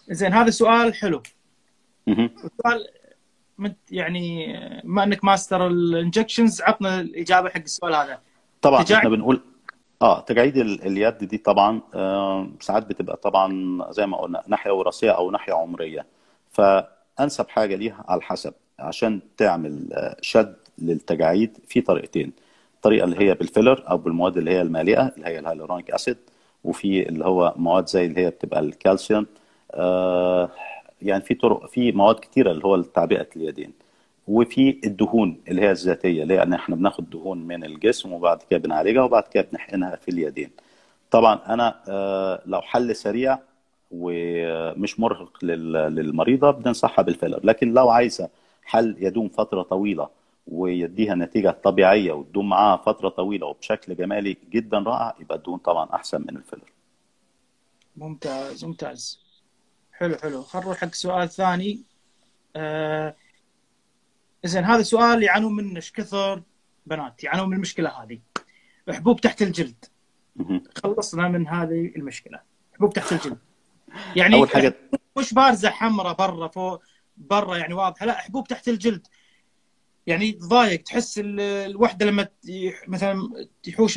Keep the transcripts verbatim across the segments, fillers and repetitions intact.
زين هذا سؤال حلو. مهم. سؤال يعني ما انك ماستر الانجكشنز، عطنا الاجابه حق السؤال هذا. طبعا تجاعيد احنا بنقول اه تجاعيد ال- اليد دي طبعا آه ساعات بتبقى طبعا زي ما قلنا ناحيه وراثيه او ناحيه عمريه. فانسب حاجه ليها على حسب. عشان تعمل آه، شد للتجاعيد في طريقتين. الطريقه اللي هي بالفيلر او بالمواد اللي هي المالئه اللي هي الهيالورونيك اسيد، وفي اللي هو مواد زي اللي هي بتبقى الكالسيوم. آه يعني في طرق، في مواد كتيره اللي هو لتعبئه اليدين. وفي الدهون اللي هي الذاتيه، لان احنا بناخد دهون من الجسم وبعد كده بنعالجها وبعد كده بنحقنها في اليدين. طبعا انا آه، لو حل سريع ومش مرهق لل- للمريضه بننصحها بالفيلر، لكن لو عايزه حل يدوم فتره طويله ويديها نتيجه طبيعيه وتدوم معاها فتره طويله وبشكل جمالي جدا رائع، يبقى الدهون طبعا احسن من الفيلر. ممتاز ممتاز. حلو حلو. خلينا نروح حق سؤال ثاني. آه زين هذا سؤال يعانون منه ايش كثر بنات يعانون من المشكله هذه، حبوب تحت الجلد. مهم. خلصنا من هذه المشكله، حبوب تحت الجلد. يعني اول حاجه مش بارزه حمراء برا فوق برا يعني واضحه، لا حبوب تحت الجلد. يعني تضايق، تحس ال- الوحده لما يح- مثلا يحوش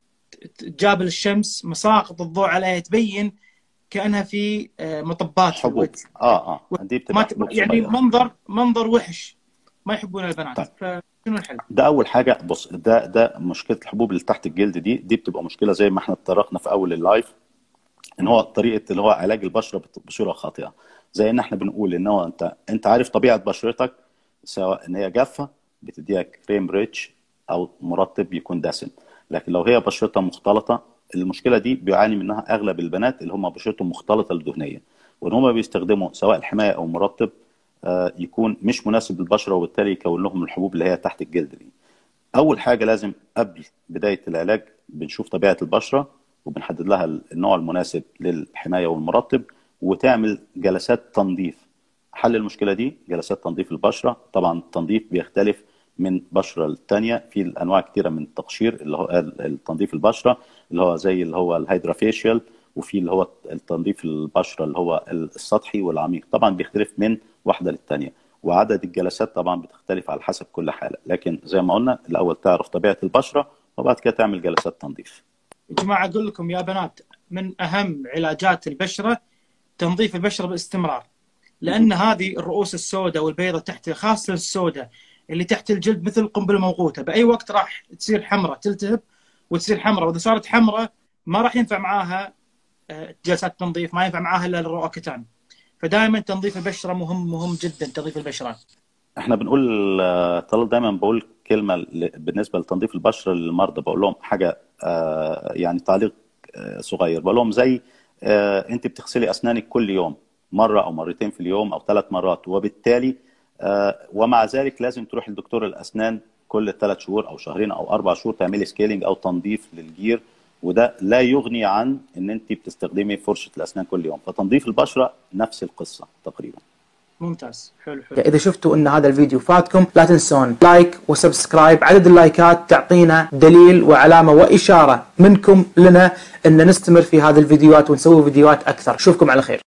تجابل الشمس مساقط الضوء عليها تبين كانها في آه، مطبات في حبوب. الوجه. اه اه دي ما بتبقى ت- حبوب يعني صغيره. منظر منظر وحش، ما يحبون البنات. طيب فشنو الحل؟ ده اول حاجه. بص، ده ده مشكله الحبوب اللي تحت الجلد دي دي بتبقى مشكله زي ما احنا اتطرقنا في اول اللايف، ان هو طريقه اللي هو علاج البشره بت- بصوره خاطئه. زي ان احنا بنقول ان هو انت انت عارف طبيعه بشرتك، سواء ان هي جافه بتديها كريم ريتش او مرطب يكون دسم. لكن لو هي بشرتها مختلطه، المشكله دي بيعاني منها اغلب البنات اللي هم بشرتهم مختلطه الدهنيه، وان هم بيستخدموا سواء الحمايه او مرطب آه، يكون مش مناسب للبشره، وبالتالي يكون لهم الحبوب اللي هي تحت الجلد دي. اول حاجه لازم قبل بدايه العلاج بنشوف طبيعه البشره وبنحدد لها النوع المناسب للحمايه والمرطب، وتعمل جلسات تنظيف. حل المشكله دي جلسات تنظيف البشره. طبعا التنظيف بيختلف من بشره للتانيه، في انواع كتيره من التقشير اللي هو التنظيف البشره اللي هو زي اللي هو الهيدرافيشيال، وفي اللي هو التنظيف البشره اللي هو السطحي والعميق. طبعا بيختلف من واحده للتانيه، وعدد الجلسات طبعا بتختلف على حسب كل حاله. لكن زي ما قلنا الاول تعرف طبيعه البشره وبعد كده تعمل جلسات تنظيف. يا جماعه اقول لكم يا بنات، من اهم علاجات البشره تنظيف البشره باستمرار، لان هذه الرؤوس السوداء والبيضاء تحت، خاصه السوداء اللي تحت الجلد مثل القنبله الموقوته، باي وقت راح تصير حمراء، تلتهب وتصير حمراء، واذا صارت حمراء ما راح ينفع معاها آه، جلسات تنظيف، ما ينفع معاها الا الروأكتان. فدائما تنظيف البشره مهم مهم جدا، تنظيف البشره. احنا بنقول آه، طلال دايما بقول كلمه ل- بالنسبه لتنظيف البشره للمرضى، بقول لهم حاجه آه، يعني تعليق آه، صغير. بقول لهم زي آه، انت بتغسلي اسنانك كل يوم مره او مرتين في اليوم او ثلاث مرات، وبالتالي آه، ومع ذلك لازم تروح لدكتور الاسنان كل ثلاث شهور او شهرين او اربع شهور تعملي سكيلينج او تنظيف للجير. وده لا يغني عن ان انت بتستخدمي فرشه الاسنان كل يوم. فتنظيف البشره نفس القصه تقريبا. ممتاز. حلو حلو. إذا شفتوا أن هذا الفيديو فاتكم لا تنسون لايك وسبسكرايب. عدد اللايكات تعطينا دليل وعلامة وإشارة منكم لنا أن نستمر في هذه الفيديوهات ونسوي فيديوهات أكثر. أشوفكم على خير.